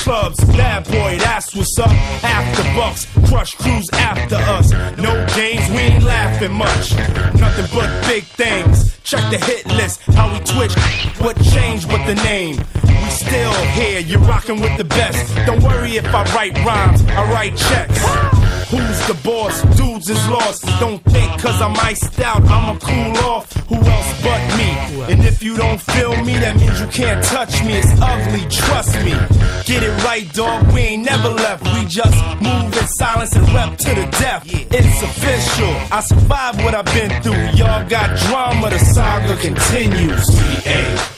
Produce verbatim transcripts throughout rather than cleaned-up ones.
clubs, bad boy, that's what's up. After bucks, crush crews after us. No games, we ain't laughing much. Nothing but big things. Check the hit list, how we twitch. What changed but the name? We still here, you're rocking with the best. Don't worry if I write rhymes, I write checks. Who's the boss? Dudes is lost. Don't think cause I'm iced out, I'ma cool off. Who else but me? And if you don't feel me, that means you can't touch me. It's ugly, trust me. Get it right, dog, we ain't never left. We just move in silence and rep to the death. It's official, I survived what I've been through. Y'all got drama, the saga continues. We ain't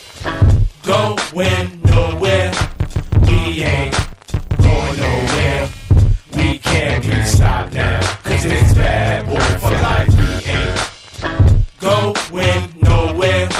going nowhere. We ain't going nowhere. We can't be stopped now, cause it's bad boy for life. We ain't going nowhere.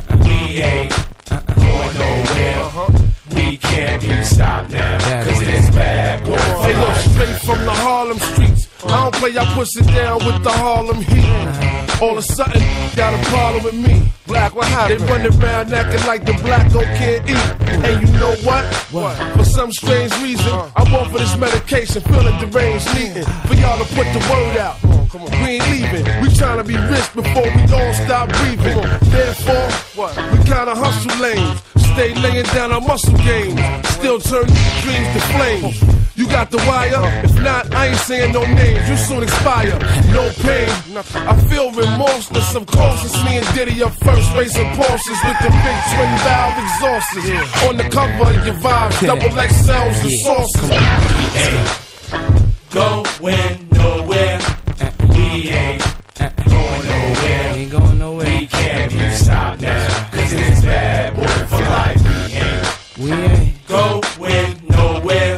We ain't going nowhere. We can't be stopped now, cause it's bad boy for Hey, look, life. straight from the Harlem streets. I don't play, I push it down with the Harlem heat. All of a sudden, got a problem with me. Black, what happened? They running around acting like the black don't can't eat. And you know what? What? For some strange reason, I want for this medication, feeling deranged, needing for y'all to put the word out. Come on, we ain't leaving. We trying to be rich before we all stop breathing. Therefore, what? We kinda hustle lanes. Stay laying down our muscle games. Still turn dreams to flames. You got the wire? If not, I ain't saying no names. You soon expire. No pain. I feel remorseless. Of course, it's me and Diddy up first, racing Porsches with the big twin valve exhausters. On the cover of your vibes, double X L's and sauces. We ain't going nowhere. We ain't going nowhere. Ain't going nowhere. We can't be stopped now, cause it's bad boy for life. We ain't We ain't going nowhere.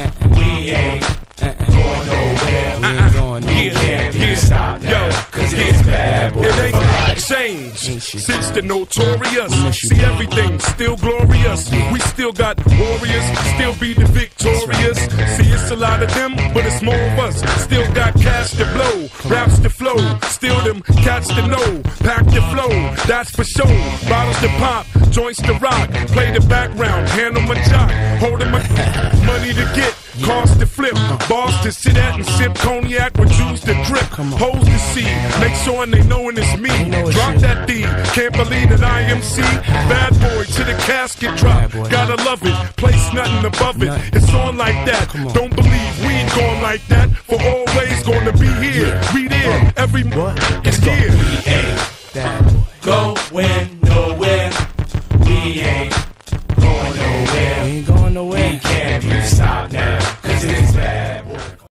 We ain't going nowhere. We ain't going We nowhere. can't be stopped now, cause it's bad boy It for ain't life. changed since the notorious. See everything still glorious. We still got warriors, still be the victorious. See it's a lot of them, but it's more of us. Still got cash to blow, raps to flow. Still them cats to know, pack the flow. That's for sure. Bottles to pop, joints to rock. Play the background, handle my jock, holding my money to get. Cars to flip, bars to sit at and sip cognac with juice to drip. Hoes to see, make sure they knowin' it's me. Drop that D, can't believe that I M C. Bad boy to the casket drop, gotta love it, place nothing above it. It's on like that, don't believe we ain't going like that. For always gonna be here, we there, every month it's here. We ain't bad boy. going